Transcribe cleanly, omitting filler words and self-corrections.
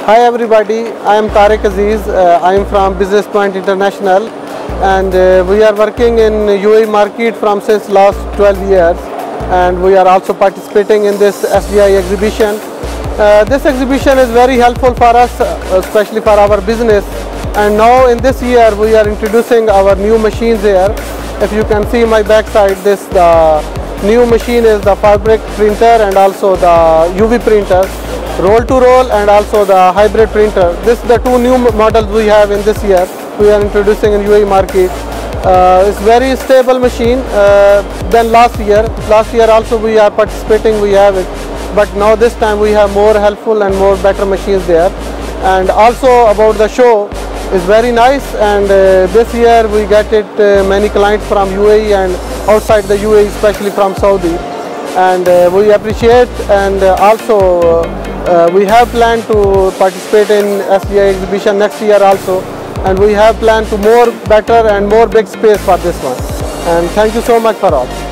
Hi everybody, I am Tariq Aziz. I am from Business Point International, and we are working in UAE market from since last 12 years, and we are also participating in this SGI exhibition. This exhibition is very helpful for us, especially for our business, and now in this year we are introducing our new machines here. If you can see my backside, the new machine is the fabric printer and also the UV printer, roll to roll, and also the hybrid printer. This the two new models we have in this year. We are introducing in UAE market. It's very stable machine than last year. Last year also we are participating, we have it, but now this time we have more helpful and more better machines there. And also about the show is very nice, and this year we get it many clients from UAE and outside the UAE, especially from Saudi, and we appreciate. And also we have planned to participate in SGI exhibition next year also, and we have planned to more better and more big space for this one. And thank you so much for all.